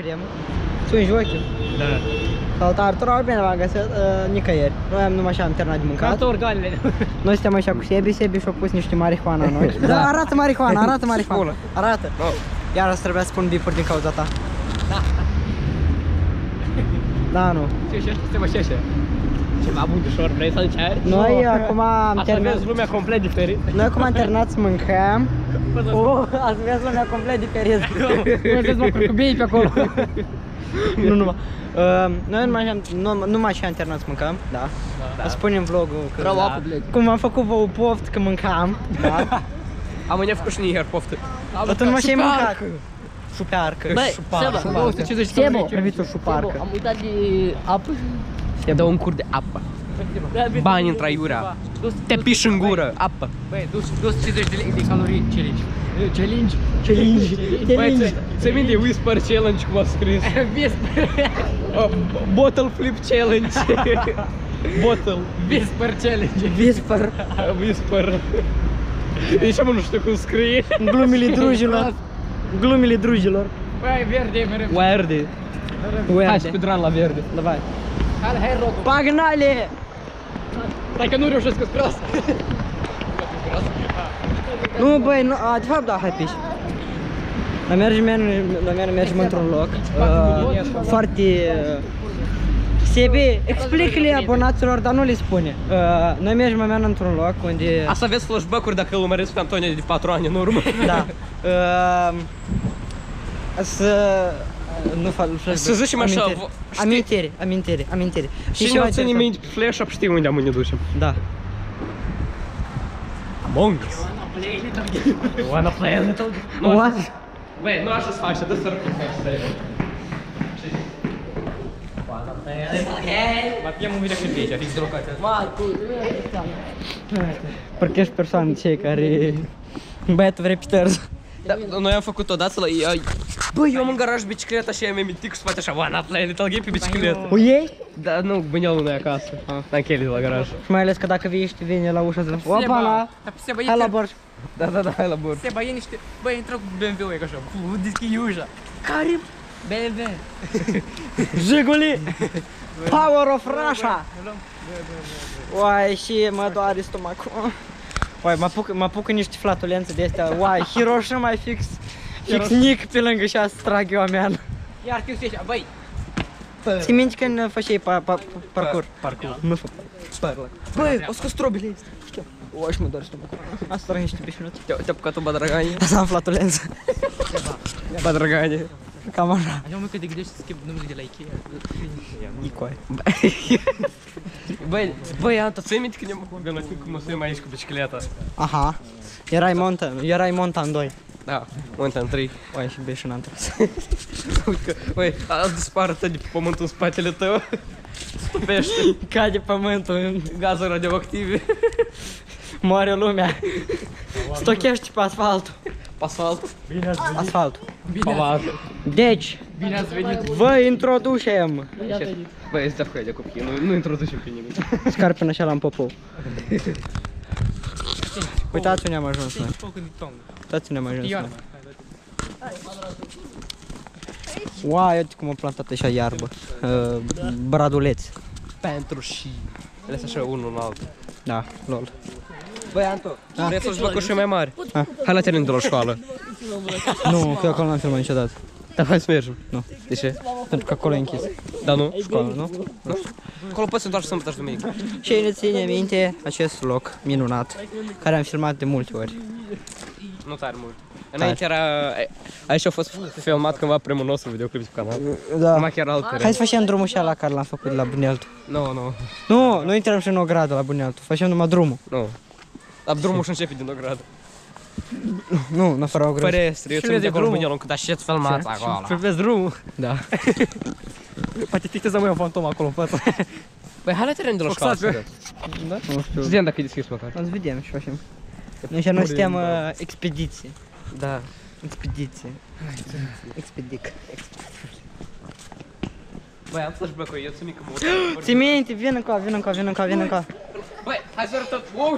cremă. Ți-o ochii? Da. Saltarul bine v-am găsit nicăieri. Noi am numai așa am terminat de mâncat. Toate organele. Noi suntem așa cu Sebi și-a pus niște marihuana în ochi. Da, arată marihuana, arată marihuana. Arată. Iar asta trebuia să pun bipuri din cauza ta. Da. Da, nu. Ce suntem așa. Ceva bun ușor, vrei să încerci? Noi acum am terminat. Vezi lumea complet diferit. Noi acum am terminat să mâncăm. Azi vezi lumea complet diferit. Nu vezi mă curcubiei pe acolo. Nu numai. Noi numai ce am terminat să mâncăm, da. O să punem vlogul cum am făcut vouă poft că mâncam, da. Am mâine făcut și niher poftă. Dar numai ce-ai mâncat. Șupearcă. Băi, Seba, 250 Sebo, Vitor șuparcă. am uitat de apă. Dă un cur de apă. Bani în traiura. Te piși în gură, apă. Băi, 250 de calorii challenge. Băi, ți minte Whisper Challenge cum a scris? Whisper. Bottle Flip Challenge. Bottle. Whisper Challenge. Whisper. Deci mă nu știu cum scrie. Glumile drujilor. Băi, verde mereu. Verde. Hai speedrun la verde. Давай. Hai rog. Pogнали! Dacă nu reușesc să spras. Nu, băi, de fapt da, hai piși. Noi mergem într-un loc foarte... Sebi, explică-le abonaților, dar nu le spune. Noi mergem într-un loc unde... Asta aveți flashback-uri dacă îl urmăresc pe Antonia de 4 ani în urmă. Da. Nu fac să zicem așa, amintire. Și ne-o ține minte pe flash-up, știi unde am ne ducem. Da. Among Us. Wanna play a little? What? Băi, nu așa să faci, dă să răpim. Matiem un videoclip aici, fix de locația. Parcă ești persoană cei care... Băiatul repitează. Da, noi am făcut odată la... Băi, eu am în garaj bicicleta și am emitic și face așa Wanna play a little game pe bicicletă. O iei? Da, nu, bănealul noi acasă. N-am Kelly de la garaj. Și mai ales că dacă vine la ușă zic opa la... Hai la borș. Da, hai la borș. Seba, e niște... Băi, intră cu BMW-ul e ca așa. Deschide ușa. Care? BMW. Jiguli! Power of Russia! Uai, și mă doare stomacul. Uai, mă apucă niște flatulențe de astea. Uai, Hiroshima e fix nic pe lângă și asta trag eu a mea. Iar știu să ieși, băi. Ți minți când făceai parcur? Parcur. Nu fă parcur. Băi, o scos strobile astea. Știu. Uai, și mă doare stomacul. Asta rănește bișunuț. Te-a apucat-o badraganie? Asta am flatulență. Badraganie. Cam așa. Așa mă că te gândești să schimb numele de la Ikea. Icoai. Băi, Anta, ți-ai minte când ne-am gălătit cum o să aici cu bicicleta? Aha. Erai Montan 2. Da, Montan 3. Uai, și bești n-am tras. Uite că, băi, azi dispară de pe pământul în spatele tău. Stupește. Cade pământul în Gazuri radioactive. moare lumea. Stochește pe asfaltul. Asfalt. Asfaltul. Palatul. Deci, Bine ați venit. vă introducem. Băi, este afcă de copii, nu introducem pe nimeni. Scarpin așa l-am popou. Uitați unde am ajuns noi. Uitați unde am ajuns noi. Uai, uite cum a plantat așa iarbă. Braduleți. Pentru și... Le așa unul în altul. Da, lol. Băi, Anto, vrei să-ți băcuși mai mari? Hai la teren de la școală. Nu, că eu acolo n-am filmat niciodată. Dar hai să mergem. Nu. De ce? Pentru că acolo e închis. Da, nu? Școală, nu? Acolo poți să întoarci sâmbătă și duminică. Și ne ține minte acest loc minunat, care am filmat de multe ori. Nu tare mult. Înainte era... Aici a fost filmat cândva primul nostru videoclip pe canal. Da. Numai chiar alt teren. Hai să facem drumul și ala care l-am făcut de la Buneltu. Nu. Nu intrăm și în o gradă la Buneltu, facem numai drumul. Nu. Dar drumul și începe din o gradă. Nu, în afară o gradă. Părestre, eu țin de acolo Bunelul când aștept filmat acolo. Și vezi drumul? Da. Poate tictezi mai un fantom acolo în față. Băi, hai la teren de la școală. Da? Nu știu. Să vedem dacă e deschis măcar. O să vedem și facem. Noi și noi suntem expediție. Da. Expediție. Expedic. Băi, am flashback-ul, eu țin mică mult. Ți minte, vin încoa. Băi, hai să arătăm. Wow!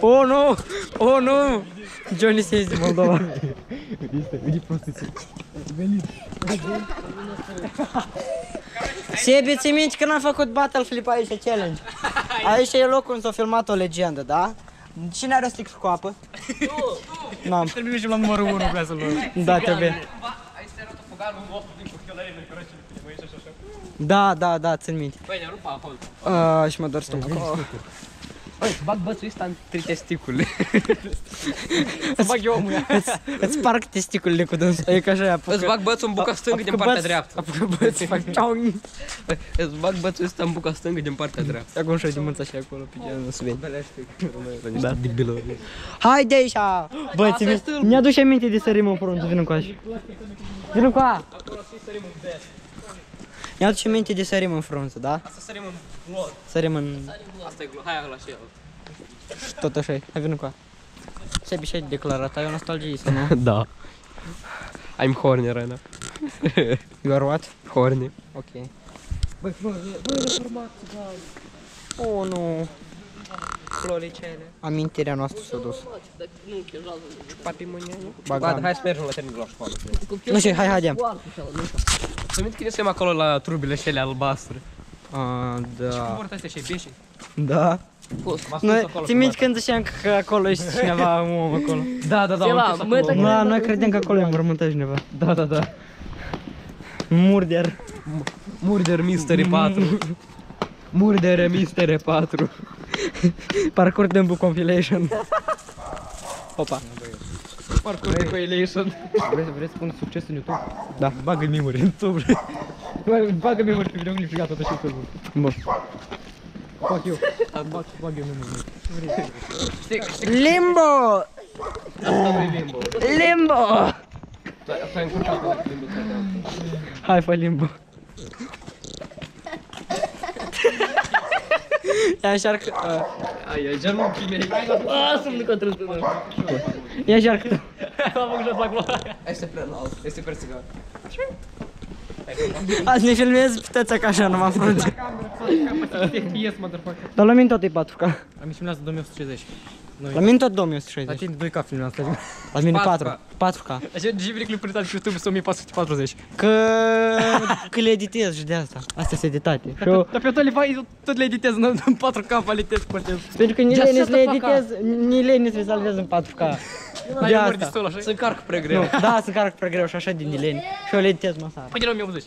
Oh nu! Johnny Says din Moldova. Vedi prostiții. Sebi, ți minte că n-am făcut battle flip aici, challenge? Aici e locul unde s-a filmat o legendă, da? Cine are o sticlă cu apă? Nu! N-am. Terminăm și la numărul 1, vrea să-l luăm. Da, trebuie. Aici se arată fogarul vostru din cochelările, corect, și așa. Da, țin minte. Băi, ne rupa acolo. Și mă dor stomacul. Băi, bag bățul ăsta între testicule. Să bag eu omul ea. Îți sparg testiculele cu dânsul. E ca așa, apucă. Îți bag bățul în buca stângă din partea dreaptă. Apucă băț, fac ceau. Îți bag bățul ăsta în buca stângă din partea dreaptă. Acum și-o dimânța și acolo, pe genul, nu se vede. Da. Debilă. Haide aici! Băi, mi-aduce aminte de sărim în frunță, vină cu așa. Vină cu a! Mi-aduce aminte de sărim în frunță, da? Să sărim în glot. Sărim în... Asta e glot. Hai la și el. tot așa. Hai, vină cu a. Sebi și-ai declarat, ai o nostalgie sau nu? Da. I'm horny right now. You are what? Horny. Ok. Băi, oh, nu. Floricele. Amintirea noastră s-a dus. Papi mâine. Bagan. Hai să mergem la terminul la școală. Nu știu, hai, haidem. Să minte că ne suntem acolo la trubile și ele albastre. Da. Și cum vor astea și beșii? Da. Noi, ți minte când ziceam că acolo ești cineva, un om acolo? Da, Noi credem că acolo e înmormântat cineva. Da. Murder. Murder Mystery 4. Murder Mystery 4. Parcurs de compilation. Opa. Parcurs de compilation. Vrei să spun succes în YouTube? Da. Bagă mimuri în YouTube. Bagă mimuri pe videoclip și gata, tot și YouTube. Bun. Fac eu. Bag eu mimuri. Limbo! Limbo! Asta e încurcat la limbo. Hai, fă limbo. Ia încearcă. Ai genunchii mei. Lasă-mi că trebuie. Ia încearcă. Am făcut jos la gloria. Este prea înalt. Este prea țigan. Azi ne filmezi piteța ca așa, numai frunze. Yes, motherfucker. Dar la mine tot e 4K. Am filmează 2160. La mine tot La 2160. tine 2K filmează. La mine 4K. 4K. Așa de videoclipuri pe YouTube sunt 1440. Că le editez și de asta. Astea sunt editate. Și eu, Dar pe tot le editez în 4K calități cortez. pentru că ni le editez, ni le salvez în 4K. De asta. Se încarcă prea greu. Nu, da, se încarcă prea greu și așa din nileni. Și eu le editez masar. Păi de la 1080.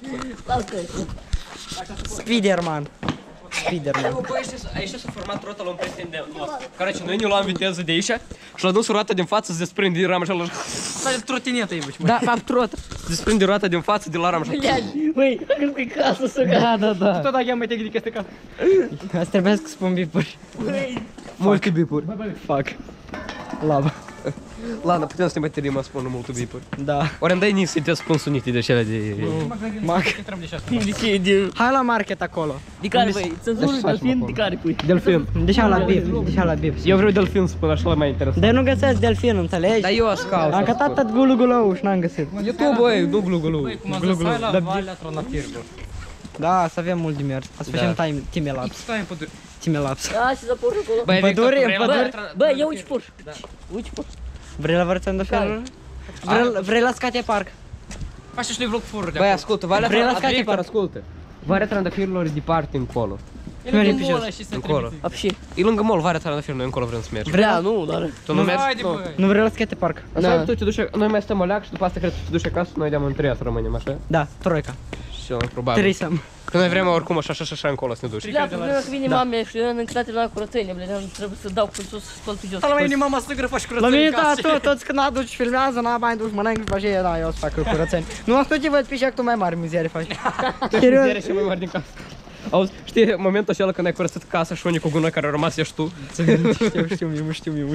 Spiderman. Spiderman. Băi, aici s-a format rota la un prieten de nostru. Короче, noi ne luam viteză de aici și la dânsul roata din față se desprinde rama și ala... Stai de trotinetă, e, bă. Da, fapt trot. Se desprinde roata din față de la rama și... Băi, că casă să da. Tot dacă mai tehnică este ca. Asta trebuie să spun bipuri. Multe bipuri. Fac. Lava. Ладно, putem să ne mai tărim, spun multe bipuri. Da. Ori îmi dai nici să te spun sunite de acelea de... Mac. Hai la market acolo. De care, băi? Țăzură, delfin, de care pui? Delfin. Deja la bif, deja la bif. Eu vreau delfin să spun așa la mai interesant. Dar nu găsesc delfin, înțelegi? Dar eu aș caut. Am cătat tot gulu și n-am găsit. YouTube, băi, nu glu-glu. Cum am zis, hai la Valea Tronafir, bă. Da, să avem mult de mers. Să facem time lapse. Stai în pădure. Time lapse. Da, și să porși acolo. Băi, Pădure, Bă, eu uite porși. Uite porși. Vrei la vărțăm de felul? Vrei la scate parc? Faci și vlog furul de Băi, acolo. ascultă, Valea Vrei la Tronafir, scate parc? ascultă. Valea Trandafirilor e departe încolo. E lângă mall și se Încolo. trebuie. Apși. E lângă mall, Valea Trandafirilor, noi încolo vrem să mergem. Vrea, nu, dar... Tu nu mergi? Haide, băi. Nu vrei la skate park? Așa tu te duci, noi mai stăm o leac și după asta cred că tu te duci acasă, noi de-am în treia să rămânem, așa? Da, troica. Și probabil. Trisăm. Că noi vrem oricum așa încolo să ne duci. Bля, problema că vine mame și eu încătate la curățenie, bля, trebuie să dau cu sus, spăl pe jos. La mine mama să faci La curățenie mine, în da, casă. toți când aduci filmează, n-a bani duci, mănânc și după aceea, da, eu o să fac curățeni. Nu mă te văd pe tu mai mari mizerie faci. Serios? Mizeria cea mai mare din casă. Auzi, știi momentul acela când ai curățat casa și unicul gunoi care a rămas ești tu? Știu mie.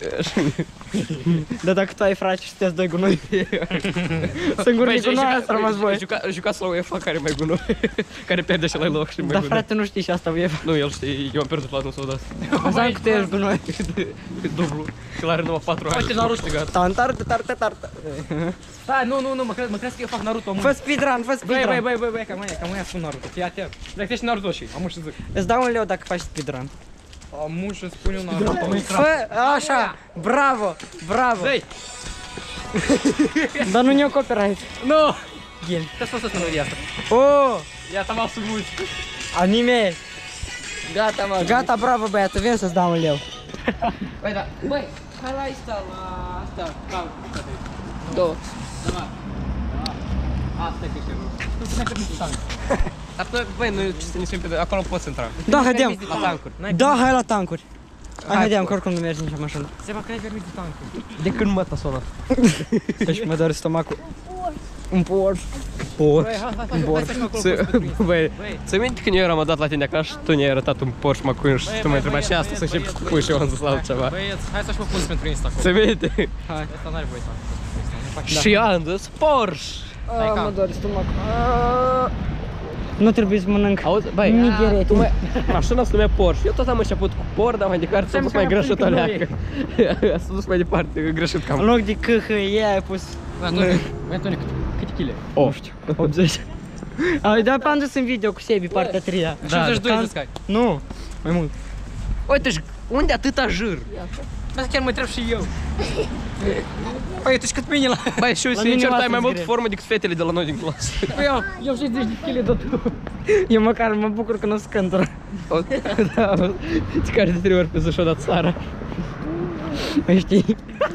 Dar dacă tu ai frați și sunteți doi gunoi, singurul gunoi ați rămas voi. Jucați la UEFA care e mai gunoi, care pierde și la loc și mai Dar gunoi. frate, nu știi și asta UEFA. Nu, el știe, eu am pierdut la dânsul ăsta. Înseamnă că tu ești gunoi. Dublu, că l-are numai 4 ani. Uite, Naruto. Tartă. Stai, nu, mă crezi că eu fac Naruto, mă. Fă speedrun, fă speedrun. Băi, că mai spun Naruto. Fii atent. Dacă ești Naruto și amu și zic. Îți dau un leu dacă faci speedrun. Amu și spun eu Naruto. Fă, așa, bravo. Dă-i. Dar nu ne-o copyright. Nu! Ghin. Te-a spus să nu vedi asta. Oh! Iată m-au sumut. Anime. Gata, mă. Gata, bravo băiatul, vin să-ți dau un leu. Băi, da. Băi, hai la asta, ca, Două. asta e câștigul. Dar, băi, noi ce să ne suim pe acolo poți intra. Da, haidem. La tancuri. Da, hai la tancuri. Hai, haidem, că oricum nu mergi nicio mașină. Seba, că ai permis de tancuri. De când mă sună? Deci mă doare stomacul. Un Porsche. Băi, hai să-și mă acolo. Băi, ți minte când eu eram dat la tine acasă și tu ne-ai arătat un Porsche McQueen și tu m-ai întrebat și asta să încep cu pui și eu am zis la altceva. Băieți, hai să-și mă pus pentru Insta acolo. Ți minte? Hai. Asta n-are voie să Și eu am zis Porsche. Mă doare stomacul. Nu trebuie să mănânc. Auzi, băi, Nigherete. mașina se numea Porsche. Eu tot am început cu Porsche, dar mai departe s-a dus mai greșit aleacă. S-a dus mai departe, greșit cam. În loc de CHE ai pus... Antonic, câte chile? Nu știu. 80. Ai dat am dus în video cu Sebi, partea 3-a. 52 de scai. Nu, mai mult. Uite, unde atâta jir? Asta chiar mă întreb și eu. Băi, tu și cât mine la... Băi, și eu La sincer, mine ai mai m-ați mult greu. formă decât fetele de la noi din clasă. Băi, eu 60 de chile de tu. Eu măcar mă bucur că nu scântură. Da, ți care de 3 ori pe zi și-o dat țara. Știi?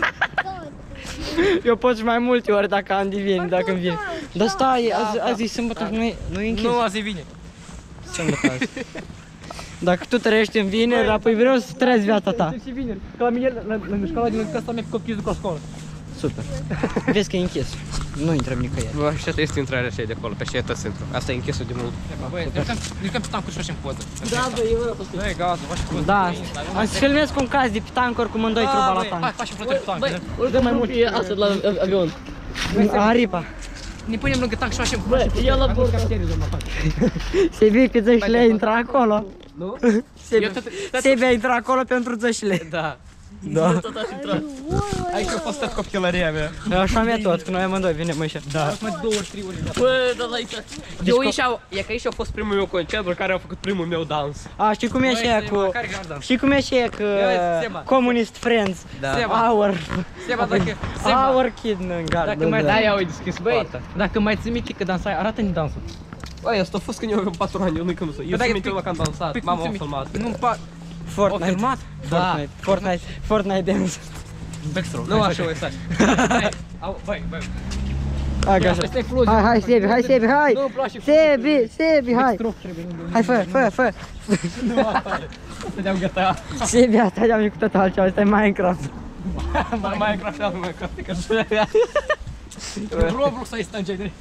Eu pot și mai multe ori dacă am divini, dacă îmi vine. Dar stai, azi e sâmbătă și nu e închis. Nu, azi e vine. Sâmbătă azi. Dacă tu trăiești în vineri, apoi vreau să trăiesc viața ta. Și vineri. Că la mine, lângă școala din lângă asta, mi-a copii de la școală. Super. Vezi că e închis. Nu intrăm nicăieri. Bă, și asta este intrarea așa de acolo, pe așa e tot centru. Asta e închisul de mult. Băi, ne jucăm pe tancuri și facem poză. Da, bă, eu vreau să Băi, gata, facem poză. Da, am să filmez cu un caz de pe tancuri cum îndoi truba la Hai, tank. facem flotări pe Băi, tancuri. urcă mai mult e asta la avion. Aripa. Ne punem lângă tank și facem Băi, ia la bord. Sebi că zășile intră acolo. Nu? Sebi a intrat acolo pentru zășile. Da. Da. Aici a fost tot copilăria mea. Așa mi-e tot, că noi amândoi venim așa. Da. Mai 2 ori, 3 ori. Bă, da, aici. Eu e că aici a fost primul meu concert, după care am făcut primul meu dans. A, știi cum e și aia cu... Știi cum e și aia cu Seba. Communist Friends? Seba. Our... Seba, dacă... Our kid în gardă. Dacă mai Da, ia o deschis Băi, poarta. dacă mai ții minte că dansai, arată-ne dansul. Băi, asta a fost când eu aveam 4 ani, eu nu-i când nu Eu sunt minte că am dansat, mama a filmat. Nu-mi pa... Fortnite. filmat? Fortnite dance. Backstroke. Nu așa, o să Băi, Hai, gata. Asta e explozia. Hai, Sebi, hai! Nu-mi place. Sebi, hai! Backstroke trebuie. Hai, fă! Stăteam gata. Sebi, asta de-am cu totul altceva, asta e Minecraft. Minecraft, Minecraft. Roblox ai stânge drept.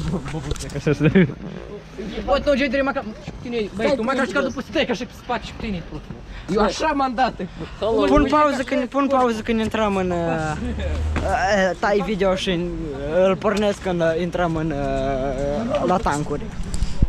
Bă, tu ce trebuie Minecraft? Băi, tu mai ca și ca după stai ca și pe spate și pe tine. Eu așa m-am dat. Pun pauză când intrăm în... tai video și îl pornesc când intrăm în... la tancuri.